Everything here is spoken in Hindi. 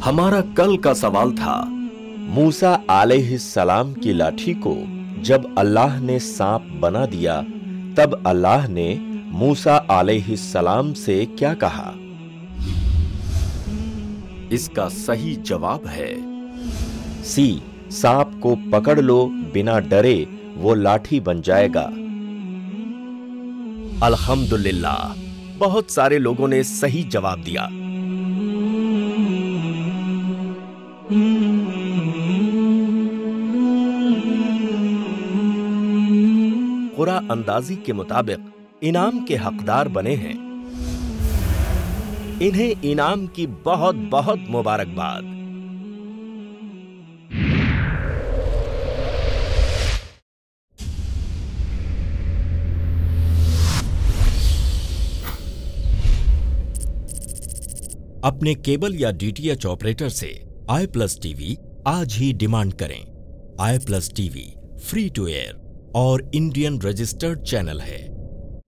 हमारा कल का सवाल था, मूसा अलैहिस्सलाम की लाठी को जब अल्लाह ने सांप बना दिया तब अल्लाह ने मूसा अलैहिस्सलाम से क्या कहा? इसका सही जवाब है सी, सांप को पकड़ लो, बिना डरे वो लाठी बन जाएगा। अल्हम्दुलिल्लाह, बहुत सारे लोगों ने सही जवाब दिया। कुरा अंदाजी के मुताबिक इनाम के हकदार बने हैं। इन्हें इनाम की बहुत बहुत मुबारकबाद। अपने केबल या डीटीएच ऑपरेटर से आई+ टीवी आज ही डिमांड करें। आई+ टीवी फ्री टू एयर और इंडियन रजिस्टर्ड चैनल है।